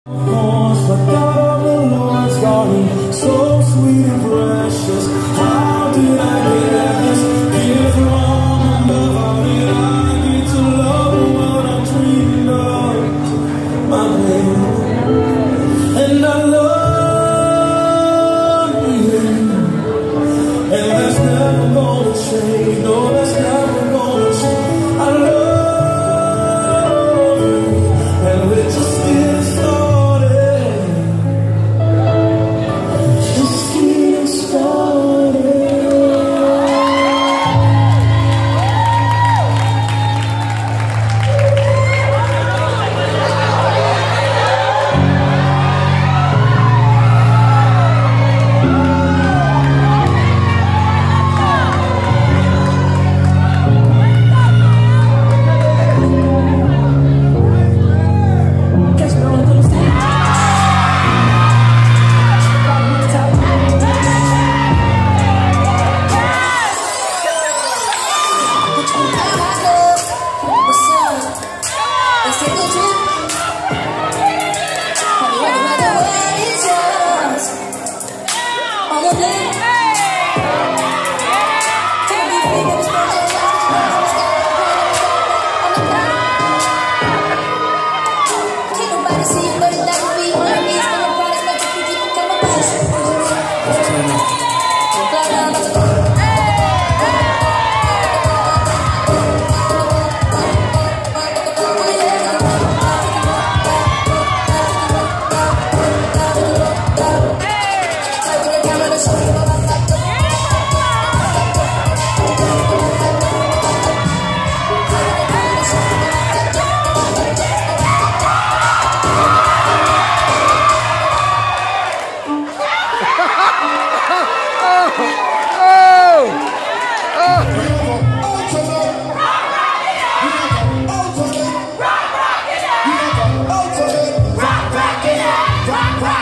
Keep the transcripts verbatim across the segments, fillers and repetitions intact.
So sweet and precious. How did I get this gift from above? How did I get to love what I dreamed of? My baby, and I love you, and that's never gonna change. No, that's never gonna change. I love you, and we're just getting started.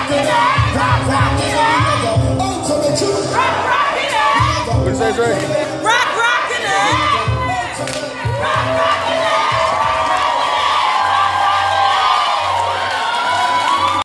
What do you say, Dre?